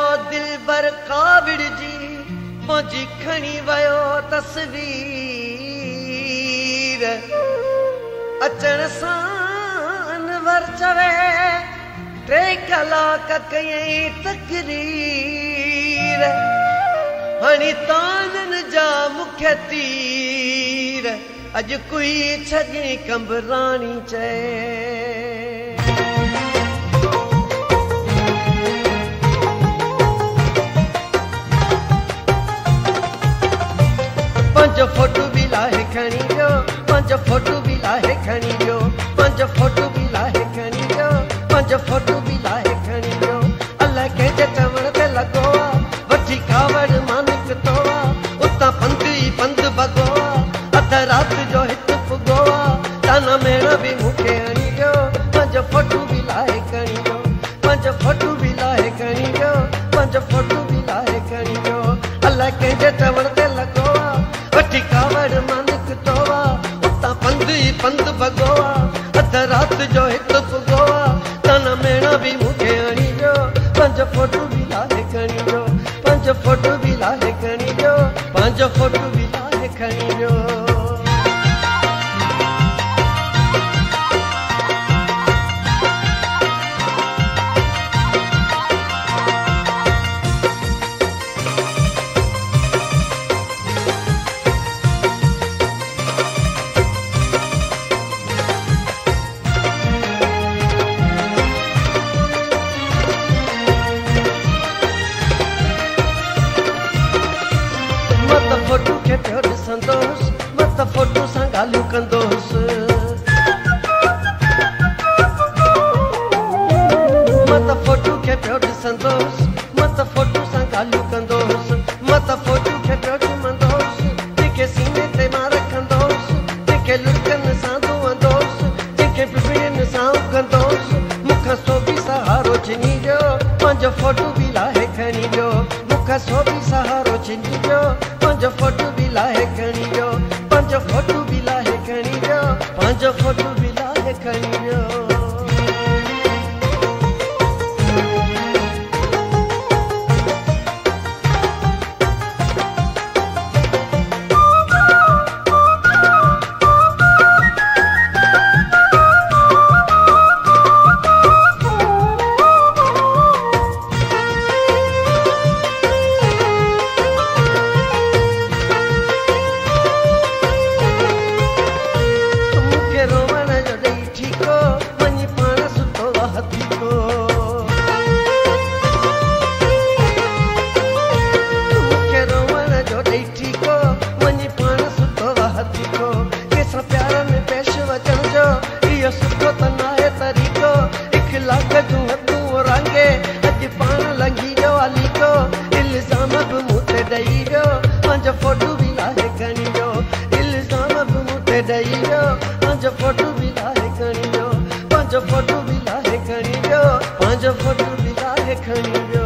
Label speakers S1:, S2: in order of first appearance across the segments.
S1: दिल बर काविड़ जी मुझी खणी वयो तस्वीर अचण सां वर चवे 3 कलाक कयई तकरीर हणी तानन जा मुख्य तीर अज कोई छगे कंबरानी चए पंज फोटो भी लाहे खणी जो 5 फोटो भी लाहे खणी जो 5 फोटो भी लाहे खणी जो 5 फोटो भी लाहे खणी जो अल्लाह के चवण ते लगो वठी कावड़ मानिक तोवा उता पंध ई पंध बगोआ अध रात जो हित पुगोआ ताना मेरा भी मुखे हणी जो 5 फोटो भी लाहे खणी जो 5 फोटो भी लाहे खणी जो 5 फोटो भी लाहे खणी जो अल्लाह के चवण ते लगो वठी कावड़ मानिक तोवा उता पंध ई पंध बगोआ अध रात जो हित पुगोआ ताना मेरा भी मुखे हणी जो 5 फोटो भी लाहे खणी जो 5 फोटो भी लाहे खणी जो 5 फोटो भी लाहे खणी जो फोटो के प्यो ॾिसंदोस मत फोटो सां ॻाल्हियूं कंदोस मत फोटो के प्यो ॾिसंदोस मत फोटो सां ॻाल्हियूं कंदोस मत फोटो के प्यो ॾिसंदोस जेके सीने ते मां रखंदोस जेके लुकनि सां धोअंदोस जेके बिबिड़ियुनि सां उगंदोस मूंखां सो बि सहारो छिनी जो 5 फोटो भी लाहे खणी जो मूंखां सो बि सहारो छिनी जो 5 फोटो भी लाहे खणी जो 5 फोटो भी लाहे खणी जो 5 फोटो भी लाहे खणी जो फोटो भी लाहे खणी जो इल्जाम भी मुते ॾेई जो 5 फोटो भी लाहे खणी जो 5 फोटो भी लाहे खणी जो 5 फोटो भी लाहे खणी जो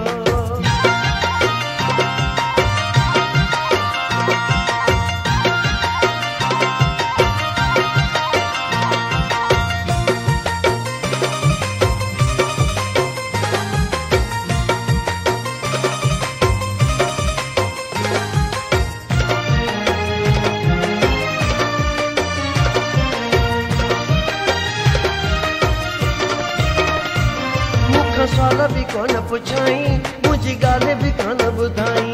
S1: सवाल भी कोन पुछाई मुझी ॻाल्हि भी कान ॿुधाई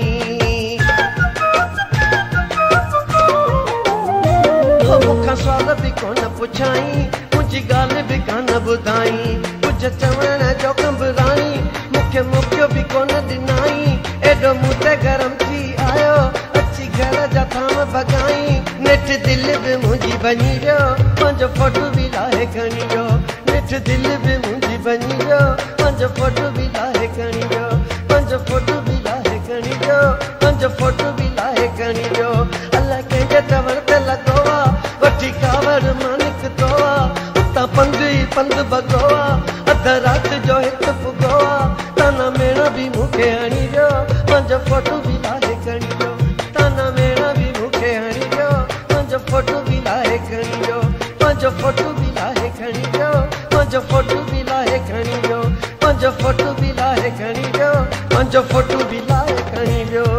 S1: मूंखां सवाल भी कोन पुछाई मुझी ॻाल्हि भी कान ॿुधाई कुझ चवण जो कंबराई मूंखे मौक़ो भी कोन ॾिनाई एॾो मूं ते गरम थी आयो अची घर जा थाम भॻाई नेठ दिलि भी मुंहिंजी बनी वियो 5 फोटो भी लाहे खणी जो नेठ दिलि भी मुंहिंजी बनी वियो 5 फोटो भी लाहे खणी जो 5 फोटो भी लाहे खणी जो 5 फोटो भी लाहे खणी जो अल्लाह कंहिंजे चवण ते लगो वठी कावड़ मानिक तोवा उता पंध ई पंध बगोआ अध रात जो हित पुगोआ ताना मेरा भी मुखे हणी जो 5 फोटो भी लाहे खणी जो ताना मेरा भी मुखे हणी जो 5 फोटो भी लाहे खणी जो 5 फोटो भी लाहे खणी जो 5 फोटो भी लाहे खणी जो 5 फोटो भी लाहे खणी जो मुंहिंजो फोटो बि लाइ खणी वियो।